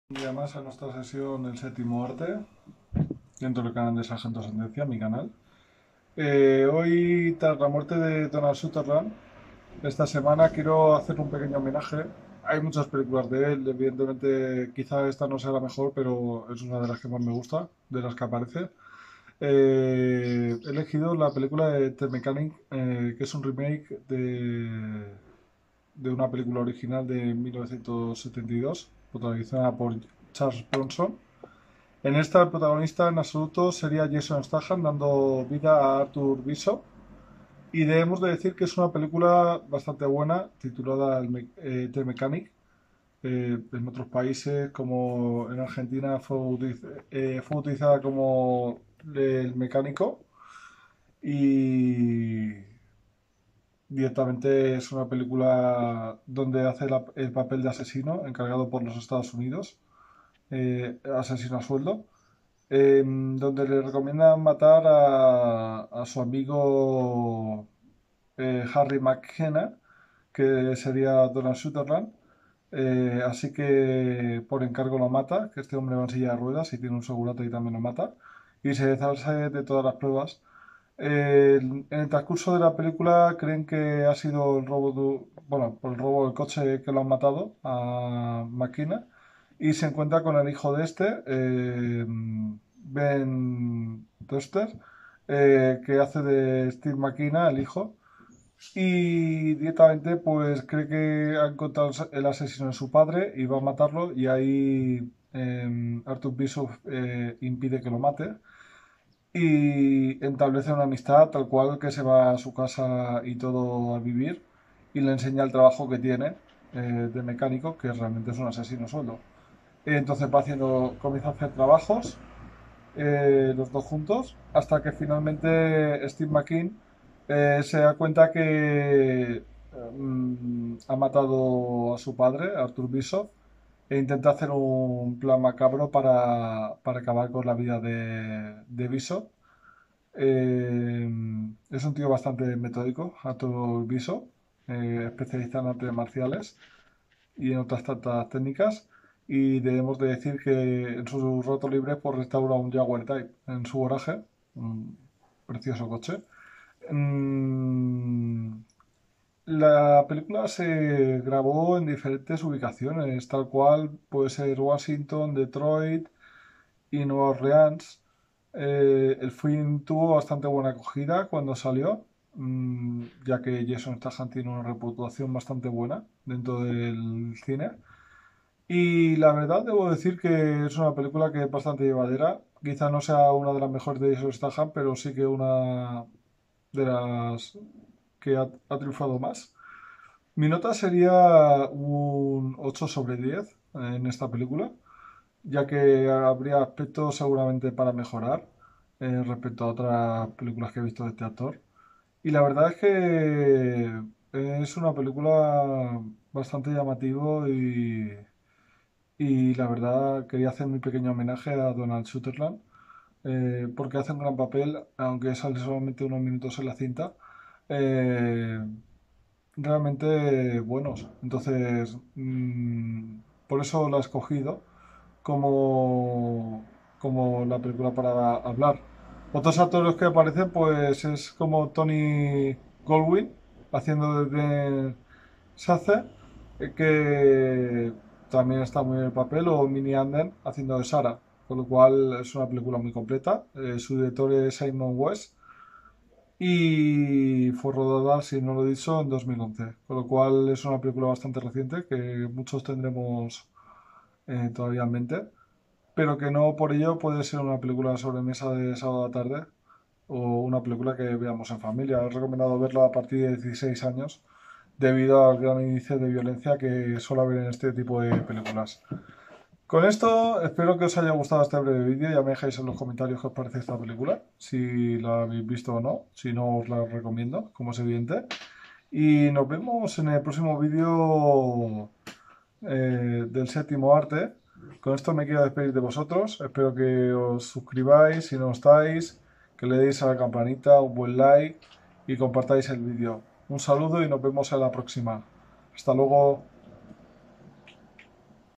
Un día más a nuestra sesión El Séptimo Arte, dentro del canal de Sargento Sentencia, mi canal. Hoy, tras la muerte de Donald Sutherland, esta semana quiero hacer un pequeño homenaje. Hay muchas películas de él, evidentemente quizá esta no sea la mejor, pero es una de las que más me gusta, de las que aparece. He elegido la película de The Mechanic, que es un remake de una película original de 1972, protagonizada por Charles Bronson. En esta, el protagonista en absoluto sería Jason Statham, dando vida a Arthur Bishop. Y debemos de decir que es una película bastante buena, titulada The Mechanic. En otros países, como en Argentina, fue utilizada como El Mecánico. Y directamente es una película donde hace el papel de asesino, encargado por los Estados Unidos, asesino a sueldo, donde le recomiendan matar a su amigo Harry McKenna, que sería Donald Sutherland. Así que por encargo lo mata, que este hombre va en silla de ruedas y tiene un segurata y también lo mata. Y se deshace de todas las pruebas. En el transcurso de la película creen que ha sido bueno, por el robo del coche que lo han matado a McKenna y se encuentra con el hijo de este, Ben Duster, que hace de Steve McKenna, el hijo, y directamente pues cree que ha encontrado el asesino de su padre y va a matarlo y ahí Arthur Bishop impide que lo mate y establece una amistad tal cual que se va a su casa y todo a vivir y le enseña el trabajo que tiene de mecánico, que realmente es un asesino a sueldo. Entonces comienza a hacer trabajos los dos juntos, hasta que finalmente Steve McQueen se da cuenta que ha matado a su padre, Arthur Bishop, e intenta hacer un plan macabro para acabar con la vida de Bishop. Es un tío bastante metódico, Arthur Bishop, especialista en artes marciales y en otras tantas técnicas. Y debemos de decir que en su rato libre pues, restaura un Jaguar Type en su garaje, un precioso coche. Mm, la película se grabó en diferentes ubicaciones, tal cual puede ser Washington, Detroit y Nueva Orleans. El film tuvo bastante buena acogida cuando salió, ya que Jason Statham tiene una reputación bastante buena dentro del cine. Y la verdad, debo decir que es una película que es bastante llevadera. Quizá no sea una de las mejores de Jason Statham, pero sí que una de las que ha triunfado más. Mi nota sería un 8 sobre 10 en esta película, ya que habría aspectos seguramente para mejorar respecto a otras películas que he visto de este actor. Y la verdad es que es una película bastante llamativo y la verdad quería hacer mi pequeño homenaje a Donald Sutherland porque hace un gran papel, aunque sale solamente unos minutos en la cinta, eh, realmente buenos. Entonces, por eso la he escogido como, como la película para hablar. Otros actores que aparecen, pues es como Tony Goldwyn haciendo de Sace, que también está muy en el papel, o Minnie Anden haciendo de Sarah, con lo cual es una película muy completa. Su director es Simon West y fue rodada, si no lo he dicho, en 2011, con lo cual es una película bastante reciente que muchos tendremos todavía en mente, pero que no por ello puede ser una película sobre mesa de sábado a tarde o una película que veamos en familia. He recomendado verla a partir de 16 años debido al gran índice de violencia que suele haber en este tipo de películas. Con esto, espero que os haya gustado este breve vídeo. Ya me dejáis en los comentarios qué os parece esta película, si la habéis visto o no. Si no, os la recomiendo, como es evidente. Y nos vemos en el próximo vídeo del séptimo arte. Con esto me quiero despedir de vosotros. Espero que os suscribáis si no estáis, que le deis a la campanita, un buen like y compartáis el vídeo. Un saludo y nos vemos en la próxima. Hasta luego.